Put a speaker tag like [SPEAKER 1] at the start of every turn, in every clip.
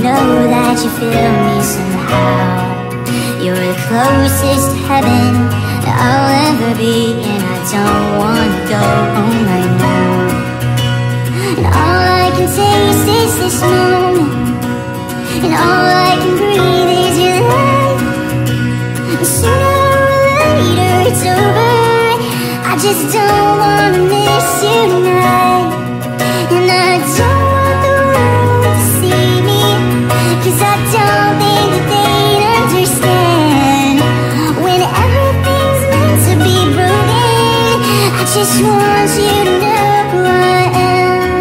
[SPEAKER 1] know that you feel me somehow. You're the closest to heaven that I'll ever be, and I don't wanna go home right now. And all I can taste is this moment, and all I can breathe is your light. And sooner or later it's over. I just don't wanna miss you tonight. And I don't want the world to see me, 'cause I don't think that they'd understand. When everything's meant to be broken, I just want you to know who I am.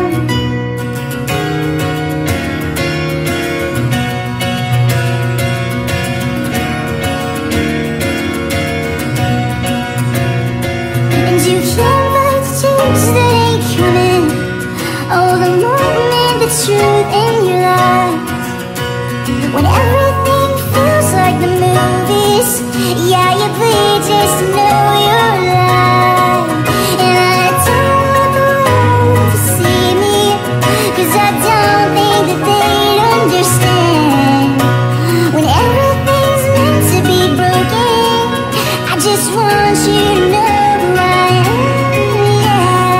[SPEAKER 1] And you can't fight the change that ain't coming. Oh, the moment, the truth in your lies. When everything feels like the movies, yeah, you bleed just to know you're alive. And I don't want the world to see me, 'cause I don't think that they'd understand. When everything's meant to be broken, I just want you to know who I am, yeah.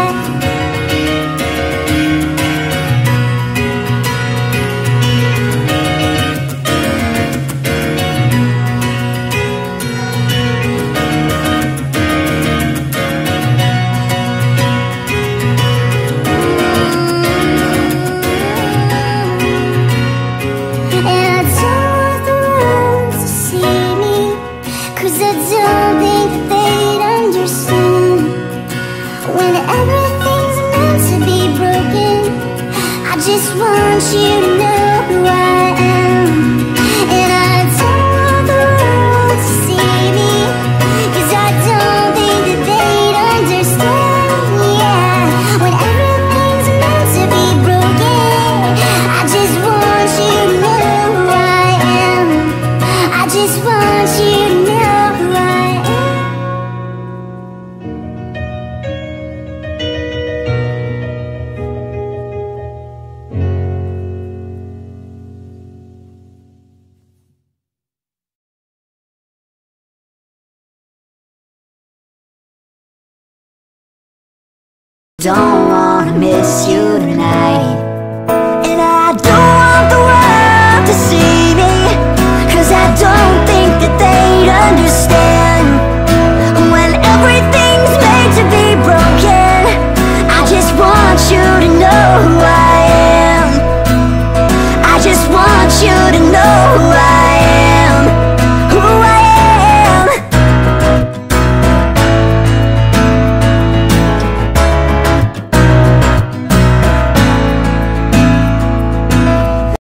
[SPEAKER 1] And I don't want the world to see me, 'cause I don't think that they'd understand. When everything's meant to be broken, I just want you to know who I am. And I don't want the world to see me, 'cause I don't think that they'd understand, yeah. When everything's meant to be broken, I just want you to know who I am. I just want you to know who I am. Don't wanna miss you tonight.